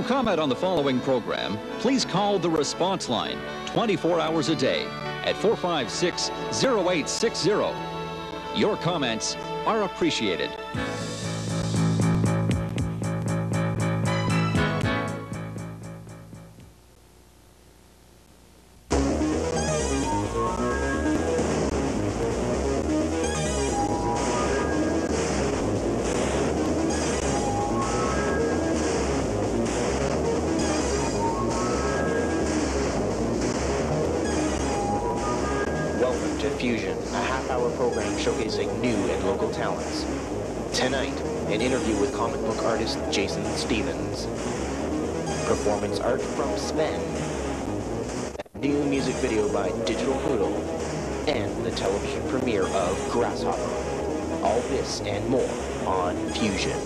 comment on the following program, please call the response line 24 hours a day at 456-0860. Your comments are appreciated. Welcome to Fusion, a half-hour program showcasing new and local talents. Tonight, an interview with comic book artist Jason Stevens. Performance art from Sven. A new music video by Digital Poodle. And the television premiere of Grasshopper. All this and more on Fusion.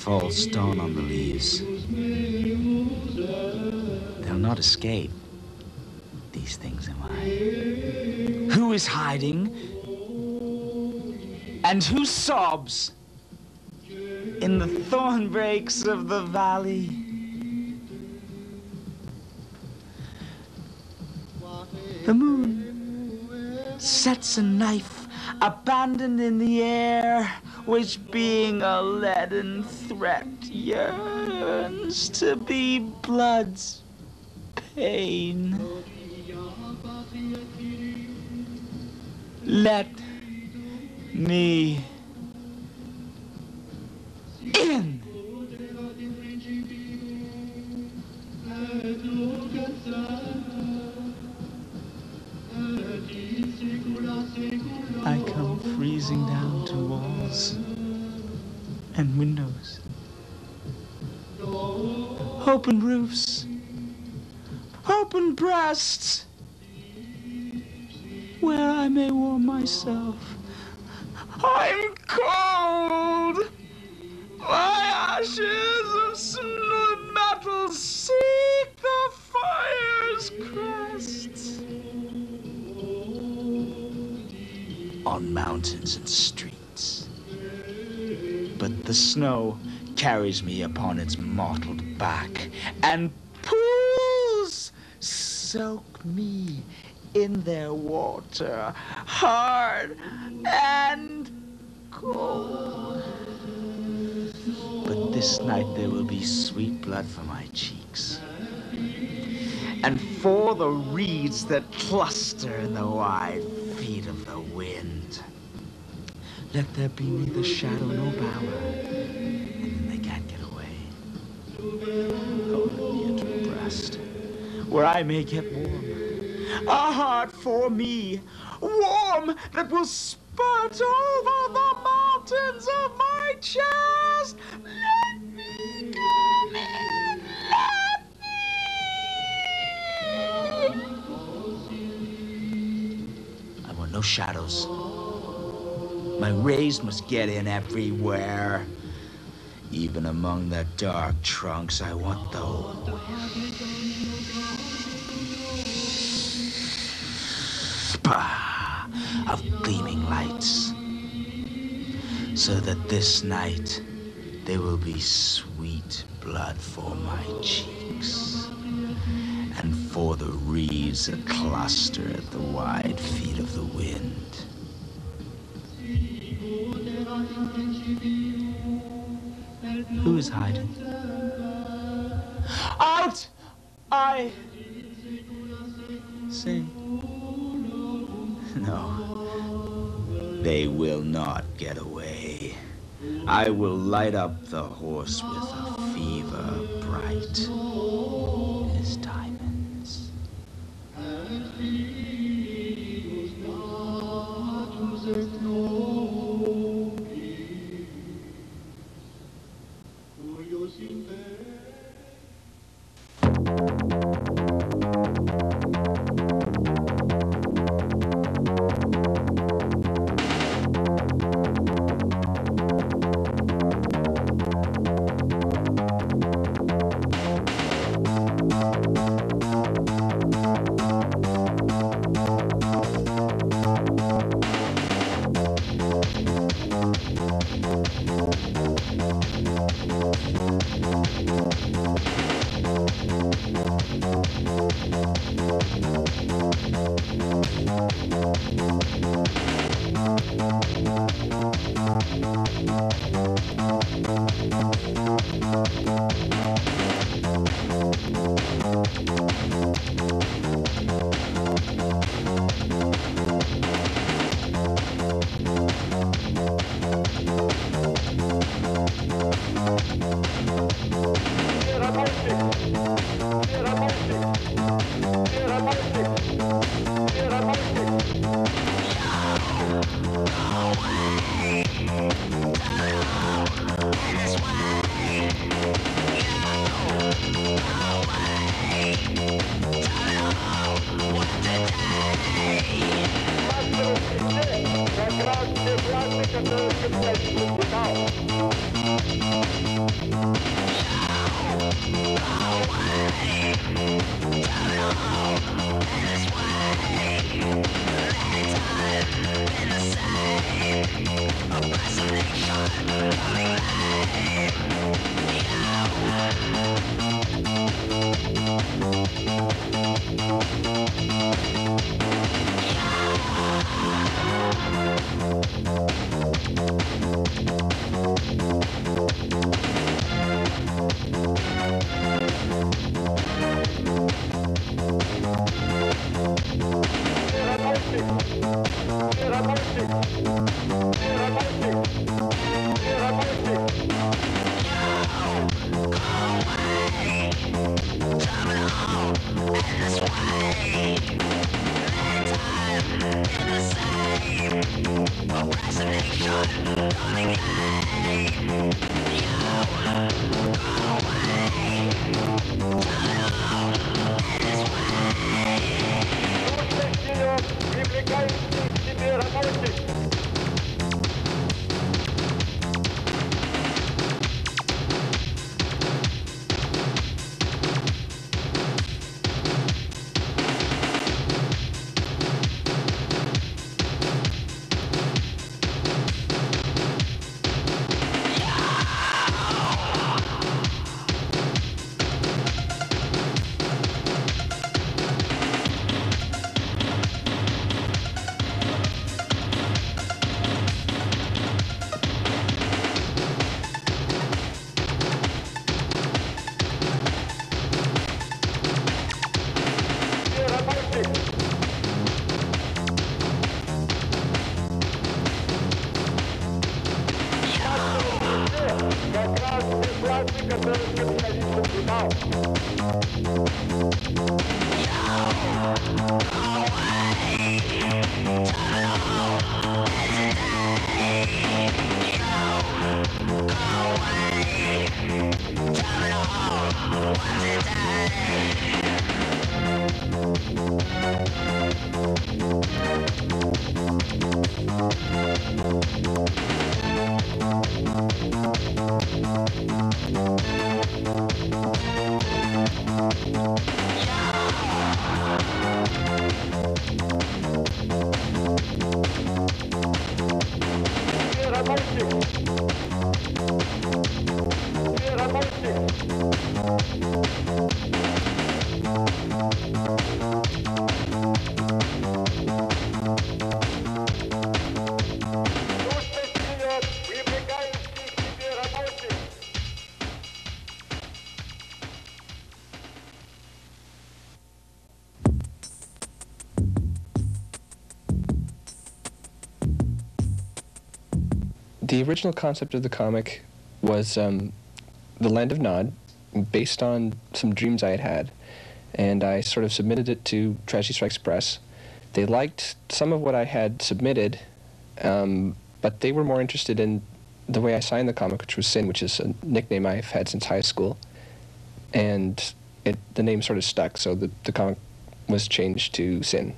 false dawn on the leaves. They'll not escape, these things in mine. Who is hiding? And who sobs in the thorn brakes of the valley? The moon sets a knife abandoned in the air, which being a leaden threat yearns to be blood's pain. Let me in. I come freezing down to walls and windows, open roofs, open breasts, where I may warm myself. I'm cold. My ashes of smooth metal seek the fire's crest. On mountains and streets. But the snow carries me upon its mottled back, and pools soak me in their water, hard and cold. But this night there will be sweet blood for my cheeks, and for the reeds that cluster in the wide feet of the wind. Let there be neither shadow nor bower, and then they can't get away. Oh, let me into a breast, where I may get warm. A heart for me, warm, that will spurt over the mountains of my chest. Let me come in, let me. I want no shadows. My rays must get in everywhere. Even among the dark trunks, I want the of gleaming lights, so that this night there will be sweet blood for my cheeks, and for the reeds that cluster at the wide feet of the wind. Who is hiding? Out! I say. No, they will not get away. I will light up the horse with a fever bright as diamonds. This way. The original concept of the comic was The Land of Nod, based on some dreams I had had, and I sort of submitted it to Tragedy Strikes Press. They liked some of what I had submitted, but they were more interested in the way I signed the comic, which was Sin, which is a nickname I've had since high school, and the name sort of stuck, so the comic was changed to Sin.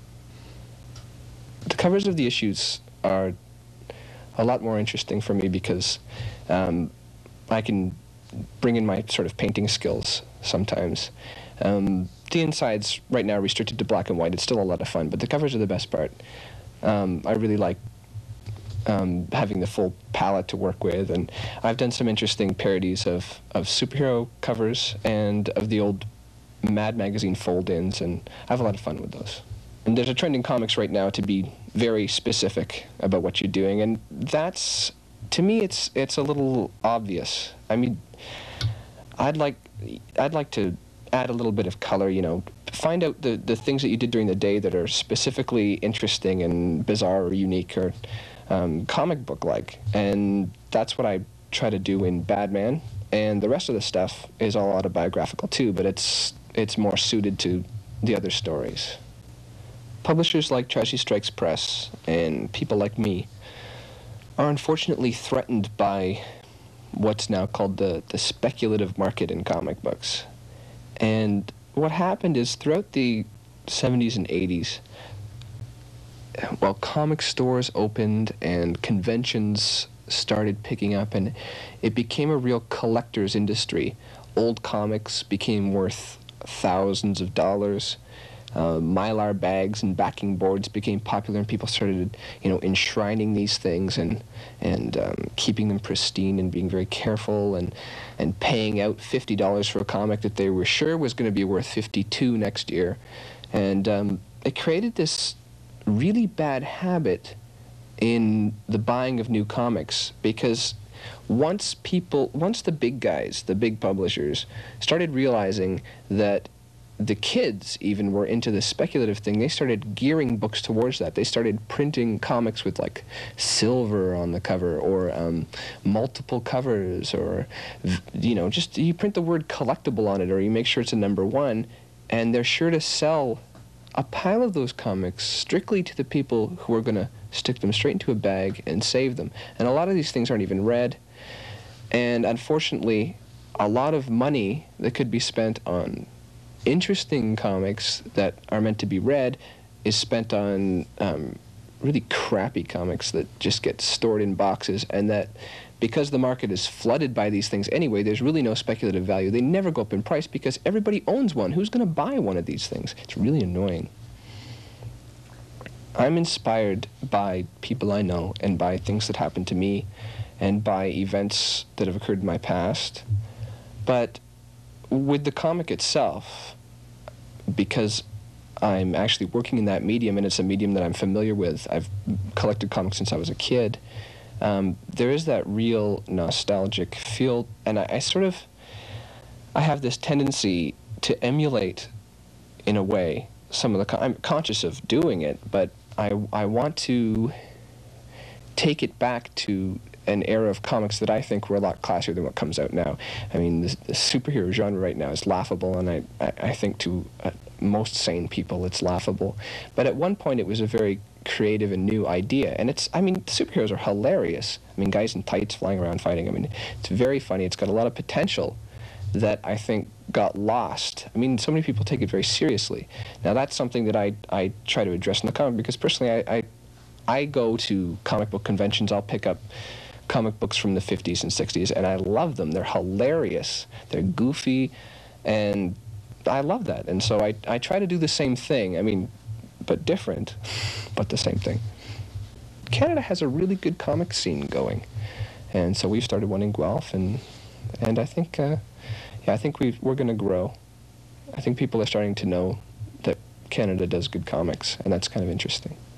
The covers of the issues are a lot more interesting for me because I can bring in my sort of painting skills sometimes. The inside's right now restricted to black and white. It's still a lot of fun, but the covers are the best part. I really like having the full palette to work with, and I've done some interesting parodies of superhero covers and of the old Mad Magazine fold-ins, and I have a lot of fun with those. And there's a trend in comics right now to be very specific about what you're doing, and that's, to me, it's a little obvious. I mean, I'd like to add a little bit of color, you know, find out the things that you did during the day that are specifically interesting and bizarre or unique or comic book-like, and that's what I try to do in Badman, and the rest of the stuff is all autobiographical too, but it's more suited to the other stories. Publishers like Tragedy Strikes Press and people like me are unfortunately threatened by what's now called the speculative market in comic books. And what happened is throughout the 70s and 80s, while comic stores opened and conventions started picking up and it became a real collector's industry, old comics became worth thousands of dollars. Mylar bags and backing boards became popular, and people started, enshrining these things and keeping them pristine and being very careful and paying out $50 for a comic that they were sure was going to be worth $52 next year. And it created this really bad habit in the buying of new comics, because once the big guys, the big publishers, started realizing that the kids even were into this speculative thing, they started gearing books towards that. They started printing comics with like silver on the cover, or multiple covers, or just you print the word collectible on it, or you make sure it's a #1, and they're sure to sell a pile of those comics strictly to the people who are going to stick them straight into a bag and save them. And a lot of these things aren't even read, and unfortunately a lot of money that could be spent on interesting comics that are meant to be read is spent on really crappy comics that just get stored in boxes, and that because the market is flooded by these things anyway, there's really no speculative value. They never go up in price because everybody owns one. Who's going to buy one of these things? It's really annoying. I'm inspired by people I know, and by things that happen to me, and by events that have occurred in my past. But with the comic itself, because I'm actually working in that medium, and it's a medium that I'm familiar with, I've collected comics since I was a kid, there is that real nostalgic feel, and I have this tendency to emulate, in a way, some of the, I'm conscious of doing it, but I want to take it back to an era of comics that I think were a lot classier than what comes out now. I mean, the superhero genre right now is laughable, and I think to most sane people it's laughable. But at one point it was a very creative and new idea, and superheroes are hilarious. I mean, guys in tights flying around fighting. I mean, it's very funny. It's got a lot of potential that I think got lost. I mean, so many people take it very seriously. Now that's something that I try to address in the comic, because personally I go to comic book conventions. I'll pick up comic books from the 50s and 60s, and I love them. They're hilarious, they're goofy, and I love that. And so I try to do the same thing, I mean, but different, but the same thing. Canada has a really good comic scene going, and so we've started one in Guelph, and I think, I think we're going to grow. I think people are starting to know that Canada does good comics, and that's kind of interesting.